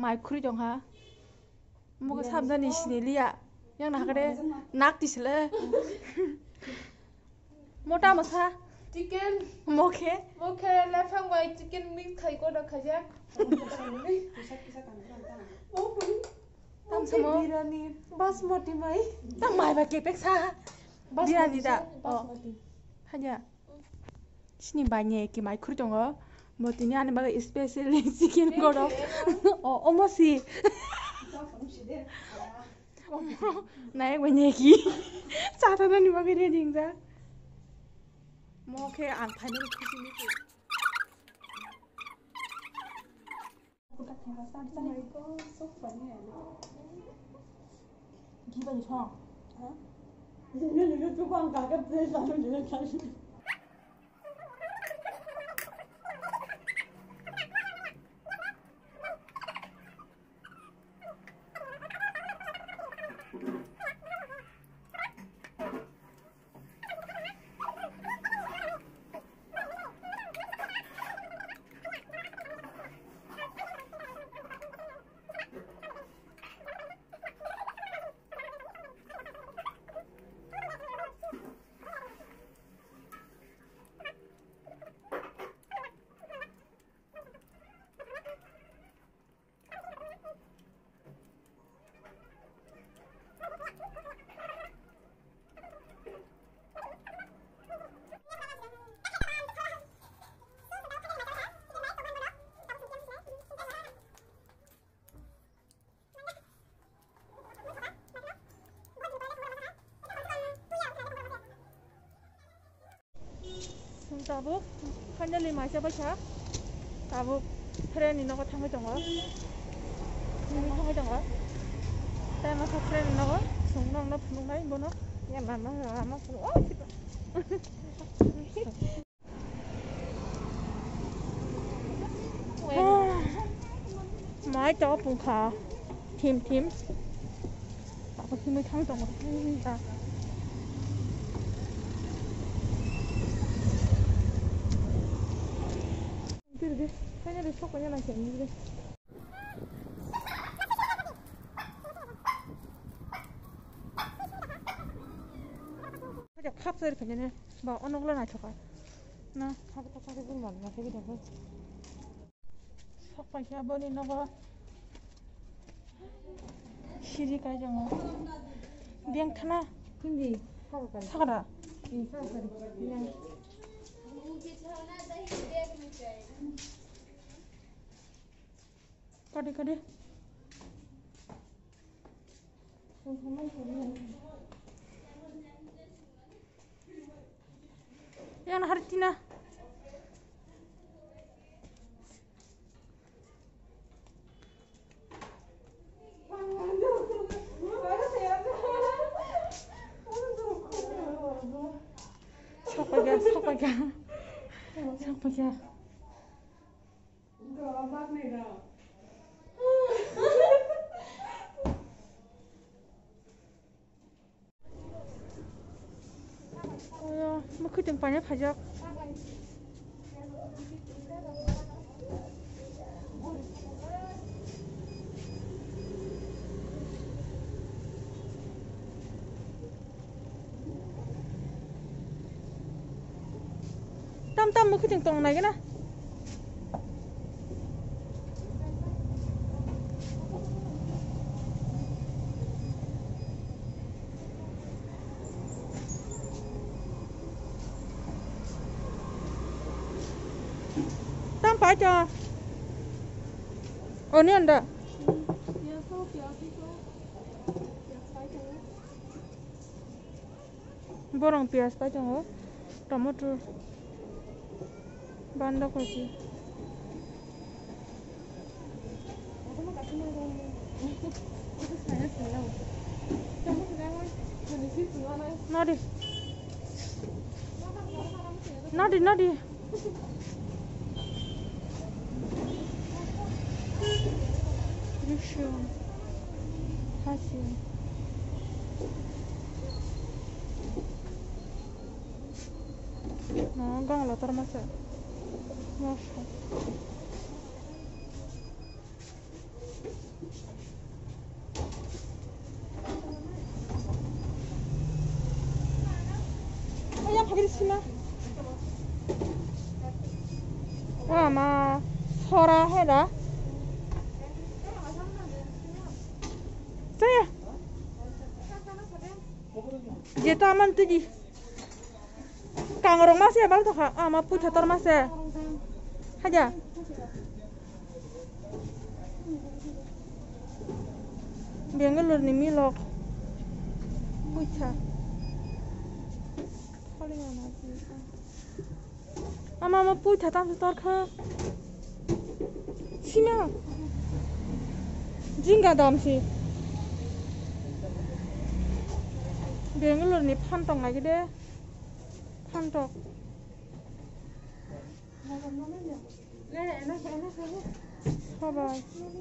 माइक्रो दं हा मग साबजानि सिनेलिया yang nak kade nak disle mota masa chicken moke lefang wai chicken mix khai ko da khaja tam samo birani basmati mai tam mai ba ke peksa birani da basmati hanya sini banyak ki maicro dong motini ane baga especially chicken goro omosi naik banyak ki cara nani bagai dia dingza mau ke antai nih kucing itu udah kayak sana itu so funny gimana sih hah ini tuh bang kakak tuh selalu jalan kaki tabu kanjali masih baca tabu tren ini aku tangga jangga ini tangga jangga saya masuk tren ini aku sungnang na punung naik bono ya mama oh kita mai cho pung kha tim apa sih mai tangga jangga 그래, 그냥 속 그냥 나 재밌는데. 그냥 컵스를 그냥 뭐 어느 걸로 나 줘봐. 나 하고 똑같이 좀 먹나 되게 되고. 속바시 버리 나가. 시리가 정어. 비행 타나? 근데 사가라. 그냥 가래 야 나 하르티나 sakpaga 뭐 그땐 반에 가자. 땀 뭐 그땐 똥 나게나. 빠져. 어디 한다. 뭐랑 비아스 빠져. 토마토 반다코치. 나디. Решил. Хасил. Gangla termasa. Masya. 와마 서라 해라. saya jeta aman tuji kang orang mas ya baru tak ama puja tor mas ya aja Bangalore ni milok puja ama puja tam tor kha sima jingga dam si Bangalore ni phantok lagi deh phantok bye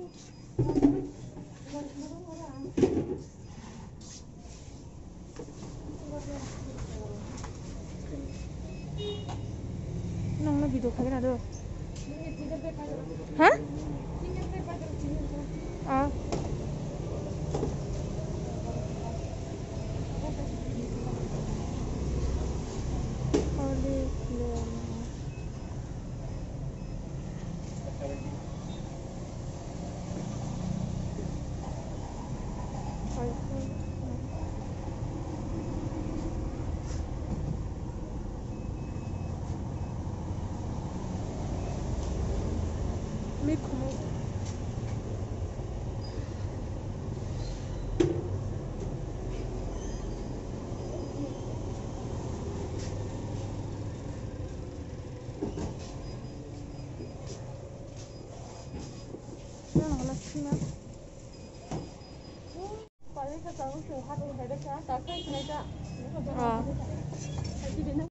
nong na video kagak ada hah ah